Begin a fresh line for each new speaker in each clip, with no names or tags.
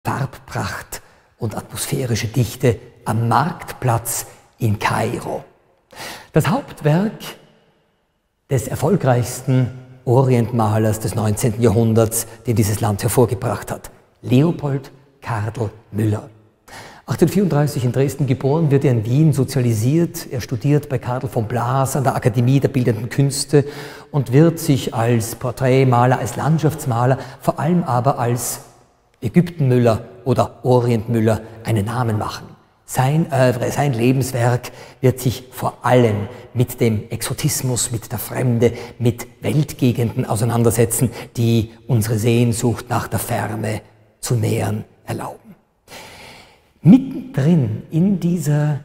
Farbpracht und atmosphärische Dichte am Marktplatz in Kairo. Das Hauptwerk des erfolgreichsten Orientmalers des 19. Jahrhunderts, den dieses Land hervorgebracht hat, Leopold Cardel Müller. 1834 in Dresden geboren, wird er in Wien sozialisiert. Er studiert bei Karl von Blas an der Akademie der Bildenden Künste und wird sich als Porträtmaler, als Landschaftsmaler, vor allem aber als Ägyptenmüller oder Orientmüller einen Namen machen. Sein Œuvre, sein Lebenswerk wird sich vor allem mit dem Exotismus, mit der Fremde, mit Weltgegenden auseinandersetzen, die unsere Sehnsucht nach der Ferne zu nähern erlauben. Mittendrin in dieser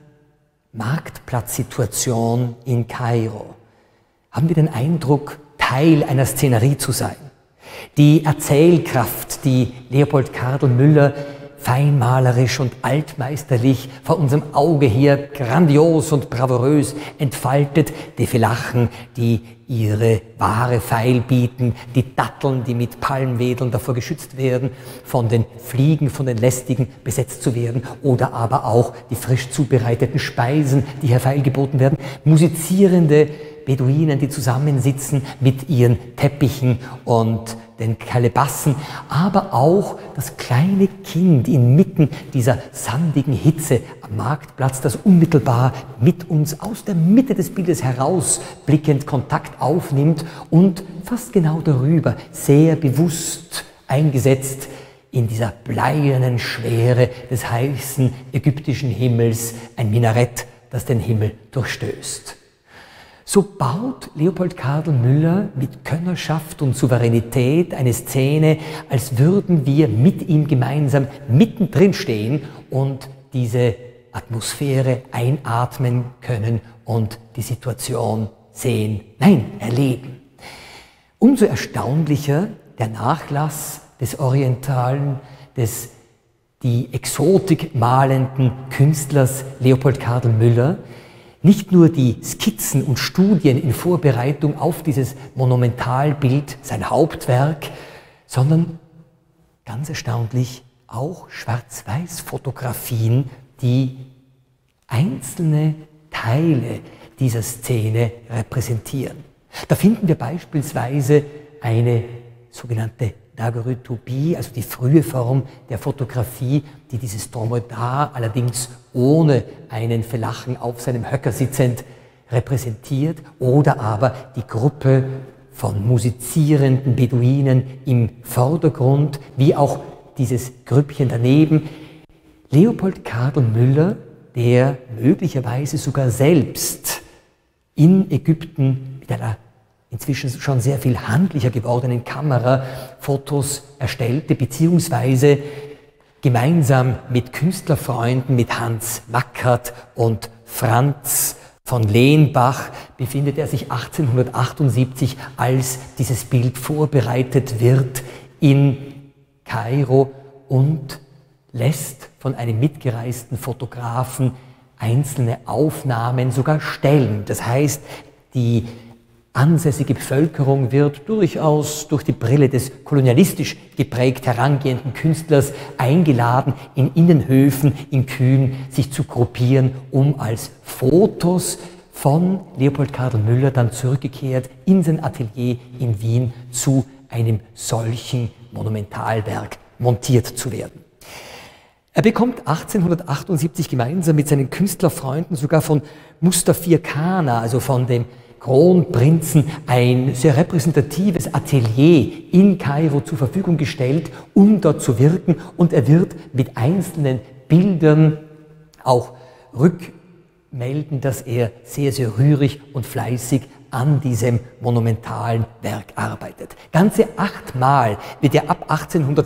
Marktplatzsituation in Kairo haben wir den Eindruck, Teil einer Szenerie zu sein. Die Erzählkraft, die Leopold Cardel Müller feinmalerisch und altmeisterlich vor unserem Auge hier grandios und bravourös entfaltet, die Felachen, die ihre Ware feilbieten, die Datteln, die mit Palmwedeln davor geschützt werden, von den Fliegen, von den Lästigen besetzt zu werden, oder aber auch die frisch zubereiteten Speisen, die hier feilgeboten werden, musizierende Beduinen, die zusammensitzen mit ihren Teppichen und den Kalebassen, aber auch das kleine Kind inmitten dieser sandigen Hitze am Marktplatz, das unmittelbar mit uns aus der Mitte des Bildes herausblickend Kontakt aufnimmt und fast genau darüber, sehr bewusst eingesetzt in dieser bleiernen Schwere des heißen ägyptischen Himmels, ein Minarett, das den Himmel durchstößt. So baut Leopold Cardel Müller mit Könnerschaft und Souveränität eine Szene, als würden wir mit ihm gemeinsam mittendrin stehen und diese Atmosphäre einatmen können und die Situation sehen, nein, erleben. Umso erstaunlicher der Nachlass des Orientalen, des die Exotik malenden Künstlers Leopold Cardel Müller. Nicht nur die Skizzen und Studien in Vorbereitung auf dieses Monumentalbild, sein Hauptwerk, sondern ganz erstaunlich auch Schwarz-Weiß-Fotografien, die einzelne Teile dieser Szene repräsentieren. Da finden wir beispielsweise eine sogenannte Daguerreotypie, also die frühe Form der Fotografie, die dieses Dromedar allerdings ohne einen Felachen auf seinem Höcker sitzend repräsentiert, oder aber die Gruppe von musizierenden Beduinen im Vordergrund, wie auch dieses Grüppchen daneben. Leopold Cardel Müller, der möglicherweise sogar selbst in Ägypten mit einer inzwischen schon sehr viel handlicher gewordenen Kamera Fotos erstellte, beziehungsweise gemeinsam mit Künstlerfreunden, mit Hans Mackert und Franz von Lehnbach befindet er sich 1878, als dieses Bild vorbereitet wird, in Kairo und lässt von einem mitgereisten Fotografen einzelne Aufnahmen sogar stellen. Das heißt, die ansässige Bevölkerung wird durchaus durch die Brille des kolonialistisch geprägt herangehenden Künstlers eingeladen, in Innenhöfen, in Kühen sich zu gruppieren, um als Fotos von Leopold Cardel Müller dann zurückgekehrt in sein Atelier in Wien zu einem solchen Monumentalwerk montiert zu werden. Er bekommt 1878 gemeinsam mit seinen Künstlerfreunden sogar von Mustafir Kana, also von dem Kronprinzen, ein sehr repräsentatives Atelier in Kairo zur Verfügung gestellt, um dort zu wirken, und er wird mit einzelnen Bildern auch rückmelden, dass er sehr, sehr rührig und fleißig an diesem monumentalen Werk arbeitet. Ganze 8 Mal wird er ab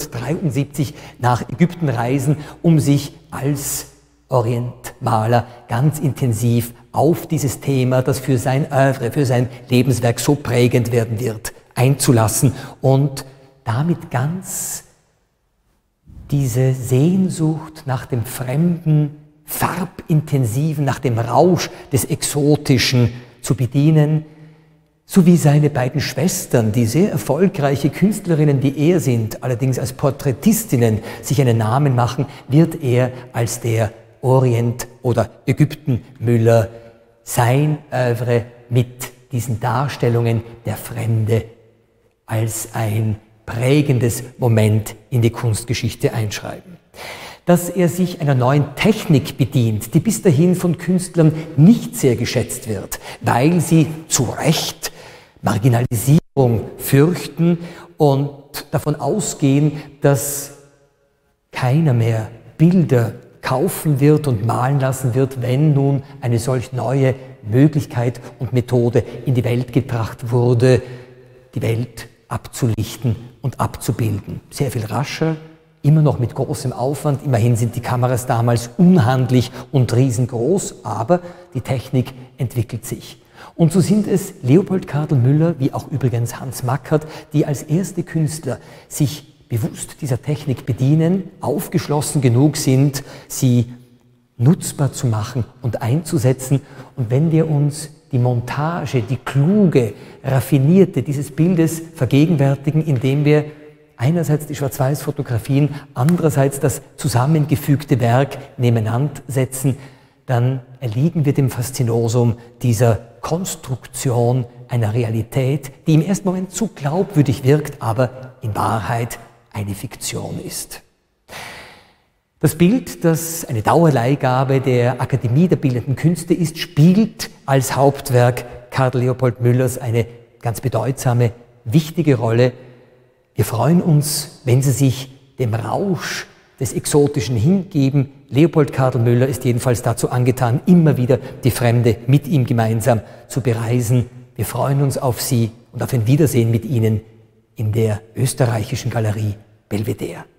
1873 nach Ägypten reisen, um sich als Orientmaler ganz intensiv auf dieses Thema, das für sein Œuvre, für sein Lebenswerk so prägend werden wird, einzulassen und damit ganz diese Sehnsucht nach dem Fremden, Farbintensiven, nach dem Rausch des Exotischen zu bedienen, So wie seine beiden Schwestern, die sehr erfolgreiche Künstlerinnen wie er sind, allerdings als Porträtistinnen sich einen Namen machen, wird er als der Orient- oder Ägypten-Müller sein Œuvre mit diesen Darstellungen der Fremde als ein prägendes Moment in die Kunstgeschichte einschreiben. Dass er sich einer neuen Technik bedient, die bis dahin von Künstlern nicht sehr geschätzt wird, weil sie zu Recht Marginalisierung fürchten und davon ausgehen, dass keiner mehr Bilder kaufen wird und malen lassen wird, wenn nun eine solch neue Möglichkeit und Methode in die Welt gebracht wurde, die Welt abzulichten und abzubilden. Sehr viel rascher, immer noch mit großem Aufwand. Immerhin sind die Kameras damals unhandlich und riesengroß, aber die Technik entwickelt sich. Und so sind es Leopold Kadel Müller, wie auch übrigens Hans Mackert, die als erste Künstler sich bewusst dieser Technik bedienen, aufgeschlossen genug sind, sie nutzbar zu machen und einzusetzen. Und wenn wir uns die Montage, die kluge, raffinierte dieses Bildes vergegenwärtigen, indem wir einerseits die Schwarz-Weiß-Fotografien, andererseits das zusammengefügte Werk nebeneinander setzen, dann erliegen wir dem Faszinosum dieser Konstruktion einer Realität, die im ersten Moment zu glaubwürdig wirkt, aber in Wahrheit eine Fiktion ist. Das Bild, das eine Dauerleihgabe der Akademie der Bildenden Künste ist, spielt als Hauptwerk Karl Leopold Müllers eine ganz bedeutsame, wichtige Rolle. Wir freuen uns, wenn Sie sich dem Rausch des Exotischen hingeben. Leopold Kadel Müller ist jedenfalls dazu angetan, immer wieder die Fremde mit ihm gemeinsam zu bereisen. Wir freuen uns auf Sie und auf ein Wiedersehen mit Ihnen in der österreichischen Galerie Belvedere.